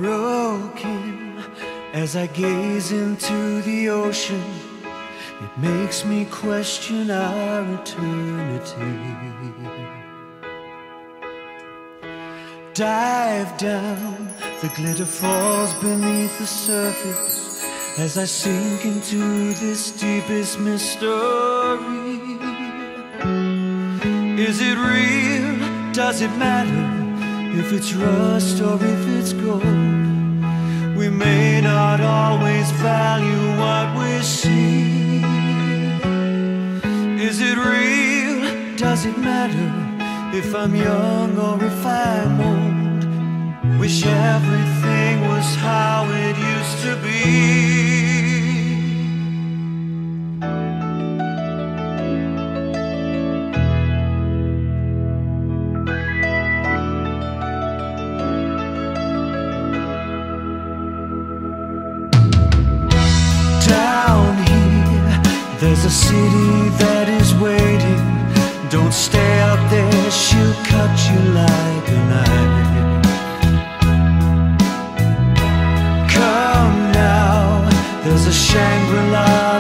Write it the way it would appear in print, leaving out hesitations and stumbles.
broken as I gaze into the ocean. It makes me question our eternity. Dive down, the glitter falls beneath the surface as I sink into this deepest mystery. Is it real? Does it matter if it's rust or if it's gold? We may not always value what we see. Is it real? Does it matter if I'm young or if I'm old? Wish everything was how it used to be. Down here, there's a city that is waiting. Don't stay up there, she'll cut you like a knife. Come now, there's a Shangri-La